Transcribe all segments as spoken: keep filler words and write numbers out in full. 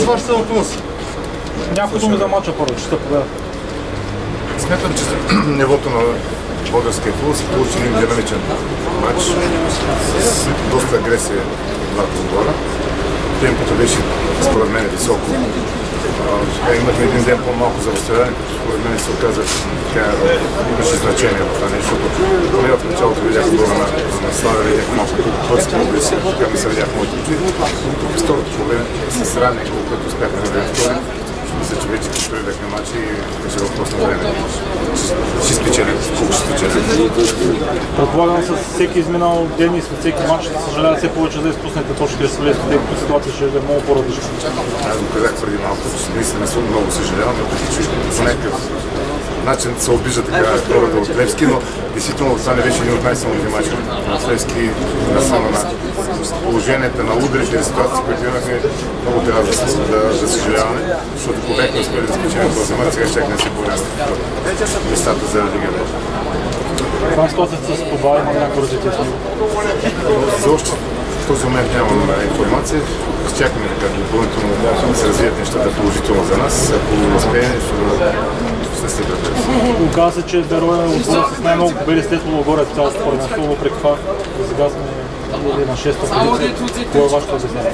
вашата въпрос? Някои думи за мача първо, че ще победа. Смятам, че нивото на българския футбол се получи един динамичен матч с доста агресия в двата отбора. Темпото беше според мен високо. Сега имахме един ден по-малко за възстановяване, като според мен се оказа, така имаше значение в това нещо. Поне в началото видях отбора на, на Славя, видях малко по-бърз по-агресия, така ми се видях моите очи. Тук с второто проблем с ранен гол, който успяхме да видим втори. Мисля, че вече контролирахме матча и беше въпрос на време. Ще спечелим, колко ще спечелим. Предполагам с всеки изминал ден и с всеки матч да съжалява все повече да изпуснете точки да се влезете, тъй като ситуация ще е много по-различна. Аз го казах преди малко, че наистина много съжалявам, че по някакъв начин се обижда така хората от Левски, но действително това не беше един от най-силните мачове на Левски, на само на положенията, на ударите и ситуации, които имахме, много трябва да, да, да съжаляваме, защото ако бяхме успели да спечелим този мач, сега ще не се борим в местата за Лига. Това е ситуацията с това, има някакво развитие с него? За още в този момент нямам информация. Изчакаме така допълнително да се развият нещата положително за нас. Ако успеем, ще се градим. Оказва се, че Берой е отбор с най-много победи след отгоре цялото първенство, въпреки това сега сме на шеста позиция. Кое е вашето обяснение?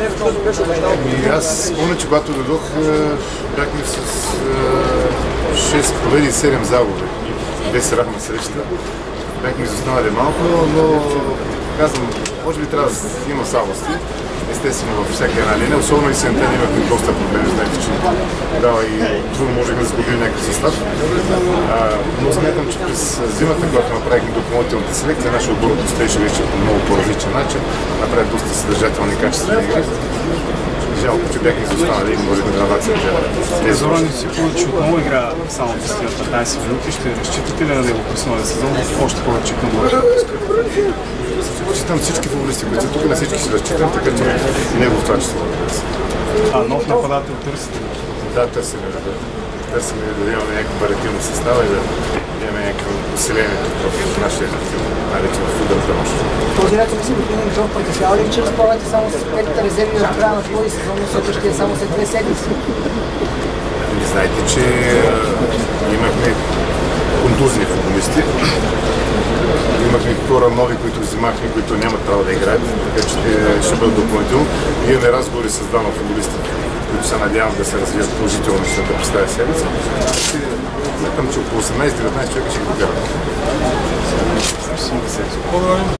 Аз спомня, че когато дойдох, бяхме с шест победи и седем загуби. Без равна среща. Бяхме изостанали малко, но казвам, може би трябва да има слабости. Естествено във всяка една линия, особено и сентен имахме доста проблеми, знаете, че тогава и трудно можехме да сгубим някакъв състав. А, но смятам, че през зимата, когато направихме допълнителната селекция, нашия отбор стоеше вече по много по-различен начин, направи доста съдържателни и качествени игри. Жалко, че бяхме изостанали и можехме да наваксим тези. Зоран Исипович отново игра само в петнайсет минути. Ще разчитате ли на неговото основен сезон? Още повече към България? Разчитам всички футболисти, които са тук, на всички си разчитам, така че и него в това число. А нов нападател търсите? Да, търсим да търсим да имаме някаква вариативна състава и да имаме някакво усиление в нашия актив, най-вече в футболната нощ. Този лято си господин Джов притеснява ли, че разполагате само с петите резерви от края на този сезон, но следващия само след две седмици? Не знаете, че имахме контузни футболисти. Имахме хора нови, които взимахме, които нямат право да играят, така че ще бъдат допълнително. Имаме разговори с двама футболисти, които се надявам да се развият положително нещата през тази седмица. Смятам, че около осемнайсет-деветнайсет човека ще ги докарат.